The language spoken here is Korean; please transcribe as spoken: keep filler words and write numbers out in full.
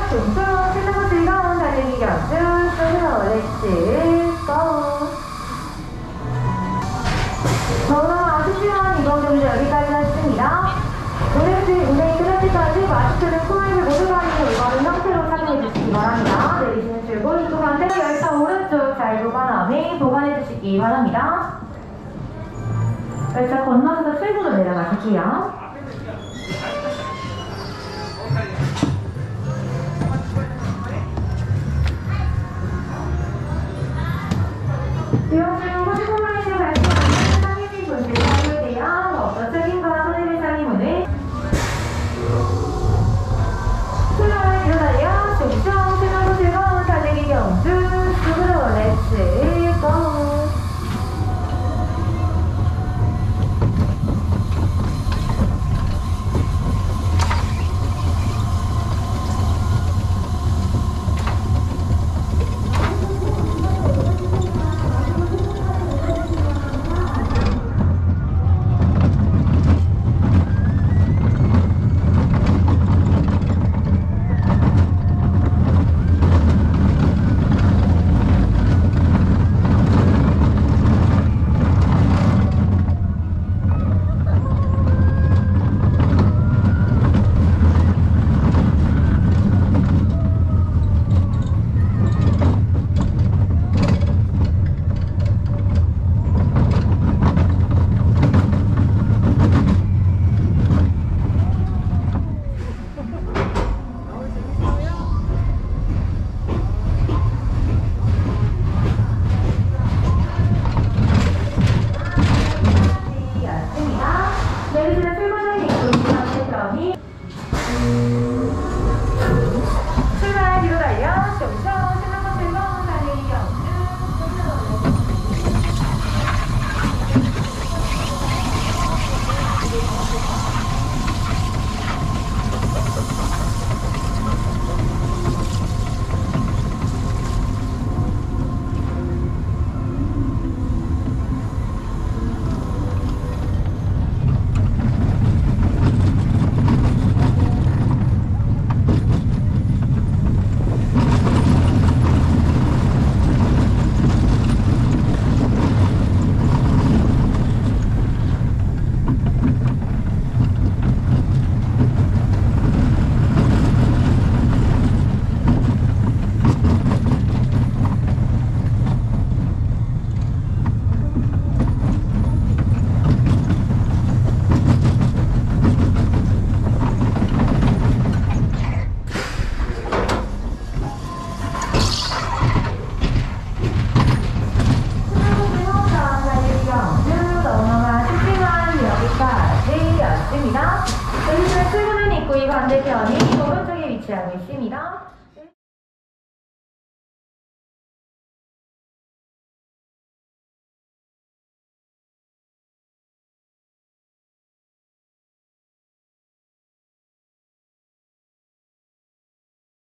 둥둥 신나고 즐거운 달리기 연습 스스로 렛츠 고. 저는 아쉽지만 이번 경기 여기까지 했습니다. 오늘 운행이 끝날 때까지 마스크를 코너를 모두 가리고 올바른 형태로 착용해 주시기 바랍니다. 내리시는 줄곧 입구 반대로 열차 오른쪽 잘 보관함에 보관해 주시기 바랍니다. 열차 건너서 출구로 내려가실게요. 이번 중 호시콜로이드 발표하는 상임위 분들 사유대한 어떤 책임과 손해배 상임문을 수요일 일어나려 종종 신나고 즐거운 달리기 경주 스스로 렛츠 고. 내리시는 출발을 입고 있는 상태점이 출발 뒤로 달려 종종 신나고 즐거운 달리기 경주. 내리시는 출구는 입구 이 반대편이 오른쪽에 위치하고 있습니다.